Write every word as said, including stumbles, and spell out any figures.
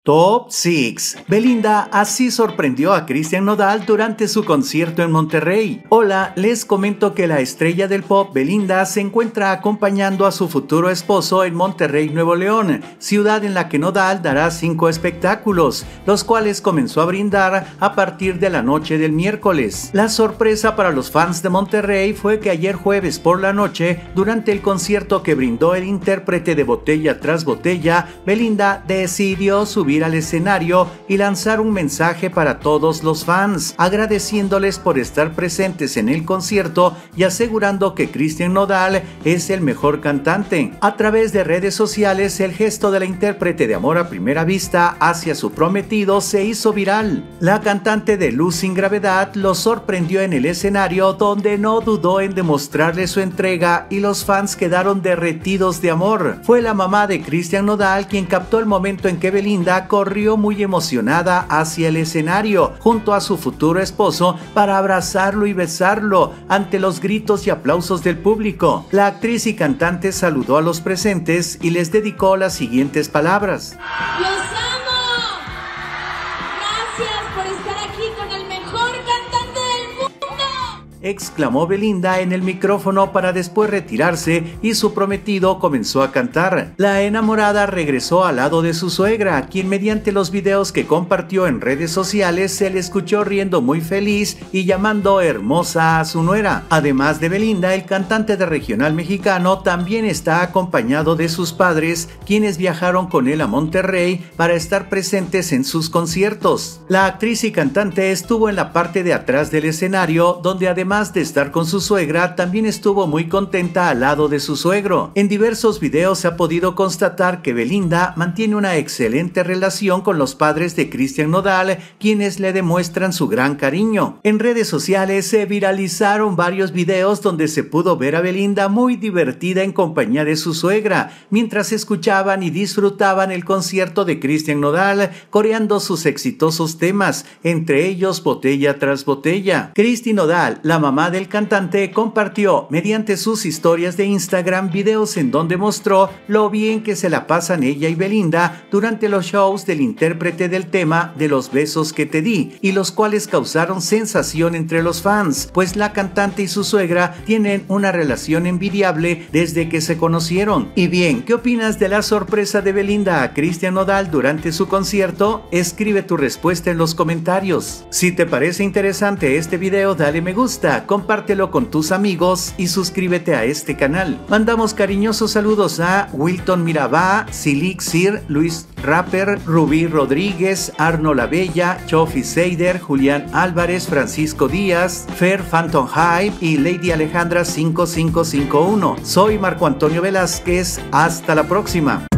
Top seis. Belinda así sorprendió a Cristian Nodal durante su concierto en Monterrey. Hola, les comento que la estrella del pop Belinda se encuentra acompañando a su futuro esposo en Monterrey, Nuevo León, ciudad en la que Nodal dará cinco espectáculos, los cuales comenzó a brindar a partir de la noche del miércoles. La sorpresa para los fans de Monterrey fue que ayer jueves por la noche, durante el concierto que brindó el intérprete de Botella tras Botella, Belinda decidió subir al escenario y lanzar un mensaje para todos los fans, agradeciéndoles por estar presentes en el concierto y asegurando que Cristian Nodal es el mejor cantante. A través de redes sociales, el gesto de la intérprete de Amor a Primera Vista hacia su prometido se hizo viral. La cantante de Luz sin Gravedad lo sorprendió en el escenario, donde no dudó en demostrarle su entrega y los fans quedaron derretidos de amor. Fue la mamá de Cristian Nodal quien captó el momento en que Belinda corrió muy emocionada hacia el escenario junto a su futuro esposo para abrazarlo y besarlo ante los gritos y aplausos del público. La actriz y cantante saludó a los presentes y les dedicó las siguientes palabras: ¡Los amo! ¡Gracias por estar aquí con el mejor cantante del mundo!, exclamó Belinda en el micrófono para después retirarse y su prometido comenzó a cantar. La enamorada regresó al lado de su suegra, quien mediante los videos que compartió en redes sociales se le escuchó riendo muy feliz y llamando hermosa a su nuera. Además de Belinda, el cantante de regional mexicano también está acompañado de sus padres, quienes viajaron con él a Monterrey para estar presentes en sus conciertos. La actriz y cantante estuvo en la parte de atrás del escenario, donde además de estar con su suegra, también estuvo muy contenta al lado de su suegro. En diversos videos se ha podido constatar que Belinda mantiene una excelente relación con los padres de Cristian Nodal, quienes le demuestran su gran cariño. En redes sociales se viralizaron varios videos donde se pudo ver a Belinda muy divertida en compañía de su suegra, mientras escuchaban y disfrutaban el concierto de Cristian Nodal, coreando sus exitosos temas, entre ellos Botella tras Botella. Cristi Nodal, la mamá del cantante, compartió mediante sus historias de Instagram videos en donde mostró lo bien que se la pasan ella y Belinda durante los shows del intérprete del tema de Los besos que te di, y los cuales causaron sensación entre los fans, pues la cantante y su suegra tienen una relación envidiable desde que se conocieron. Y bien, ¿qué opinas de la sorpresa de Belinda a Cristian Nodal durante su concierto? Escribe tu respuesta en los comentarios. Si te parece interesante este video, dale me gusta, compártelo con tus amigos y suscríbete a este canal. Mandamos cariñosos saludos a Wilton Mirabá, Silixir, Luis Rapper, Rubí Rodríguez, Arno La Bella, Chofi Seider, Julián Álvarez, Francisco Díaz, Fer Phantom Hype y Lady Alejandra cinco cinco cinco uno. Soy Marco Antonio Velázquez, hasta la próxima.